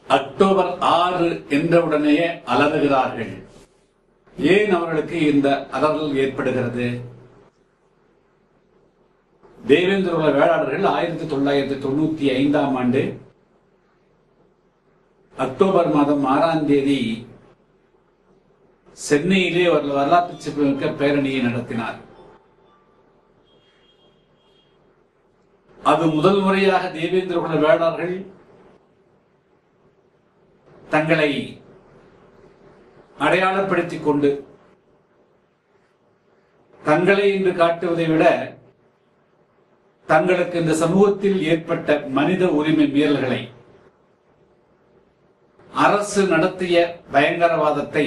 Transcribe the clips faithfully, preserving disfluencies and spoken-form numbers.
October ஆறு என்றவுடனே அலறுகிறார்கள். ஏன் அவர்களுக்கு இந்த அலறல் ஏற்படுகிறது? தேவேந்திர குல வேளாளர்கள் ஆயிரத்தி தொள்ளாயிரத்தி தொண்ணூத்தி ஐந்தாம் ஆண்டு அக்டோபர் மாதம் ஆறாம் தேதி சென்னையிலே ஒரு வரலாற்று சிறப்புமிக்க பேரணியை நடத்தினார். அது முதல் முறையாக தேவேந்திர குல வேளாளர்கள் தங்களை அடையாளப்படுத்திக் கொண்டு தங்களை என்று காட்டுவதை விட தங்களுக்கு இந்த சமூகத்தில் ஏற்பட்ட மனித உரிமை மீறல்களை, அரசு நடத்திய பயங்கரவாதத்தை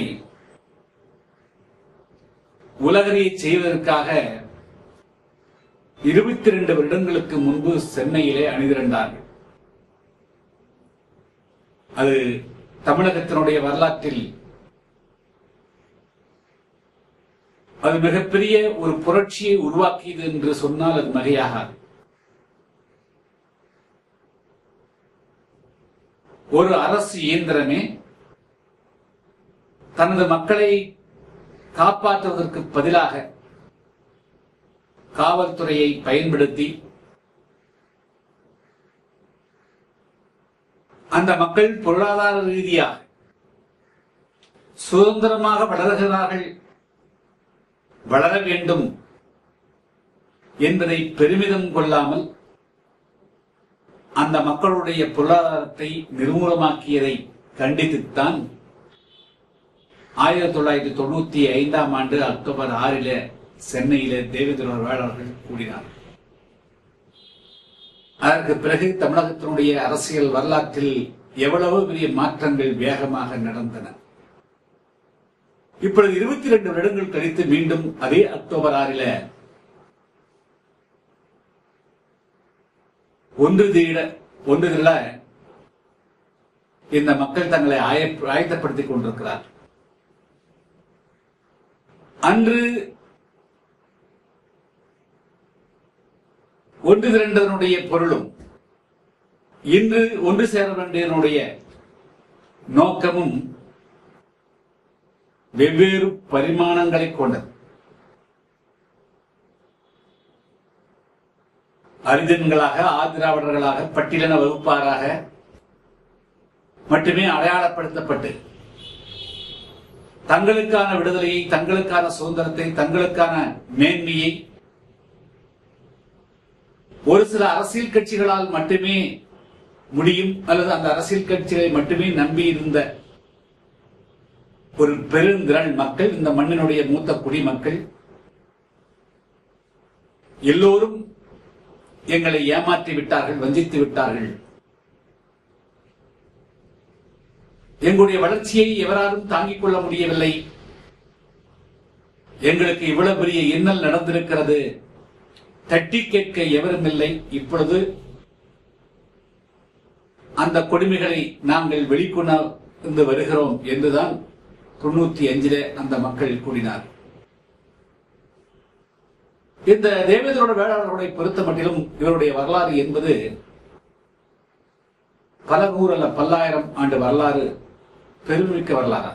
உலகறிய செய்வதற்காக இருபத்தி இரண்டு வருடங்களுக்கு முன்பு சென்னையிலே அணிதிரண்டார்கள். அது தமிழகத்தினுடைய வரலாற்றில் அது மிகப்பெரிய ஒரு புரட்சியை உருவாக்கியது என்று சொன்னால் அது மிகையாகாது. ஒரு அரசு இயந்திரமே தனது மக்களை காப்பாற்றுவதற்கு பதிலாக காவல்துறையை பயன்படுத்தி அந்த மக்கள் பொருளாதார ரீதியாக சுதந்திரமாக வளர்கிறார்கள், வளர வேண்டும் என்பதை பெருமிதம் கொள்ளாமல் அந்த மக்களுடைய பொருளாதாரத்தை நிர்மூலமாக்கியதை கண்டித்துத்தான் ஆயிரத்தி தொள்ளாயிரத்தி தொண்ணூத்தி ஐந்தாம் ஆண்டு அக்டோபர் ஆறில சென்னையில தேவேந்திர குல வேளாளர்கள் கூடினார். அதற்கு பிறகு தமிழகத்தினுடைய அரசியல் வரலாற்றில் எவ்வளவு பெரிய மாற்றங்கள் வேகமாக நடந்தன. இப்பொழுது இருபத்தி இரண்டு வருடங்கள் கழித்து மீண்டும் அதே அக்டோபர் ஆறில ஒன்று தீட ஒன்று திரள இந்த மக்கள் தங்களை ஆயத்தப்படுத்திக் கொண்டிருக்கிறார். அன்று ஒன்று திரண்டதனுடைய பொருளும் இன்று ஒன்று சேர வேண்டியதனுடைய நோக்கமும் வெவ்வேறு பரிமாணங்களை கொண்டது. அரிஜன்களாக, ஆதிராவிடர்களாக, பட்டியலின வகுப்பாராக மட்டுமே அடையாளப்படுத்தப்பட்டு தங்களுக்கான விடுதலையை, தங்களுக்கான சுதந்திரத்தை, தங்களுக்கான மேன்மையை ஒரு சில அரசியல் கட்சிகளால் மட்டுமே முடியும் அல்லது அந்த அரசியல் கட்சிகளை மட்டுமே நம்பி இருந்த ஒரு பெருந்திரள் மக்கள், இந்த மண்ணினுடைய மூத்த குடிமக்கள் எல்லோரும் எங்களை ஏமாற்றி விட்டார்கள், வஞ்சித்து விட்டார்கள், எங்களுடைய வளர்ச்சியை எவராலும் தாங்கிக் கொள்ள முடியவில்லை, எங்களுக்கு இவ்வளவு பெரிய இன்னல் நடந்திருக்கிறது, தட்டி கேட்க எவரும் இல்லை, இப்பொழுது அந்த கொடுமைகளை நாங்கள் வெளிக்கொண்டு வருகிறோம் என்றுதான் தொண்ணூத்தி அஞ்சில அந்த மக்கள் கூடினார். இந்த தேவேந்திர குல வேளாளர்களை பொறுத்த மட்டிலும் இவருடைய வரலாறு என்பது பல நூறு அல்ல பல்லாயிரம் ஆண்டு வரலாறு, பெருமிக்க வரலாறு.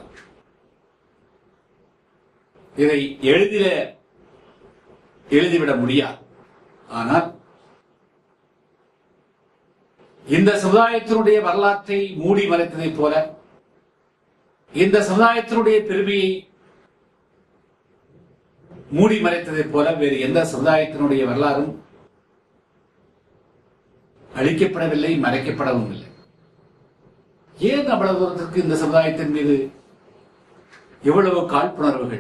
இதை எளிதில எழுதிவிட முடியாது. ஆனால் இந்த சமுதாயத்தினுடைய வரலாற்றை மூடி மறைத்ததைப் போல, இந்த சமுதாயத்தினுடைய பெருமையை மூடி மறைத்ததைப் போல வேறு எந்த சமுதாயத்தினுடைய வரலாறும் அழிக்கப்படவில்லை, மறைக்கப்படவும் இல்லை. ஏன் அவ்வளவு தூரத்திற்கு இந்த சமுதாயத்தின் மீது எவ்வளவு காழ்ப்புணர்வுகள்?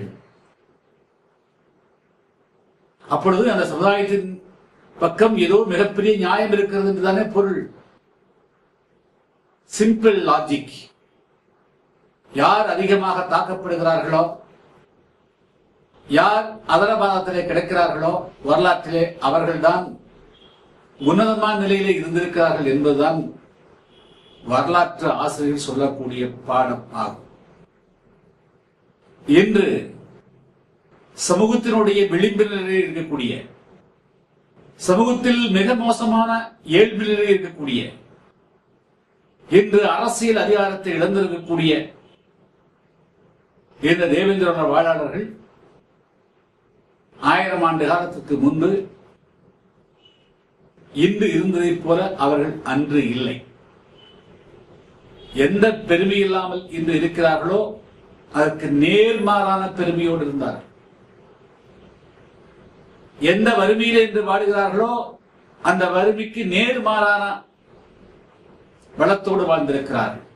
அப்பொழுது அந்த சமுதாயத்தின் பக்கம் ஏதோ மிகப்பெரிய நியாயம் இருக்கிறது என்றுதானே பொருள். Simple logic. யார் அதிகமாக தாக்கப்படுகிறார்களோ, யார் அதரபாதத்திலே கிடைக்கிறார்களோ வரலாற்றிலே அவர்கள்தான் உன்னதமான நிலையிலே இருந்திருக்கிறார்கள் என்பதுதான் வரலாற்று ஆசிரியர் சொல்லக்கூடிய பாடம் ஆகும். இன்று சமூகத்தினுடைய விளிம்பு நிலையில் இருக்கக்கூடிய, சமூகத்தில் மிக மோசமான ஏழ்மை நிலையில் இருக்கக்கூடிய இன்று அரசியல் அதிகாரத்தை இழந்திருக்கக்கூடிய இந்த தேவேந்திர வாழாளர்கள் ஆயிரம் ஆண்டு காலத்துக்கு முன்பு இன்று இருந்ததைப் போல அவர்கள் அன்று இல்லை. எந்த பெருமை இல்லாமல் இன்று இருக்கிறார்களோ அதற்கு நேர்மாறான பெருமையோடு இருந்தார்கள். எந்த வறுமையிலே இன்று வாடுகிறார்களோ அந்த வறுமைக்கு நேர்மாறான வளத்தோடு வாழ்ந்திருக்கிறார்கள்.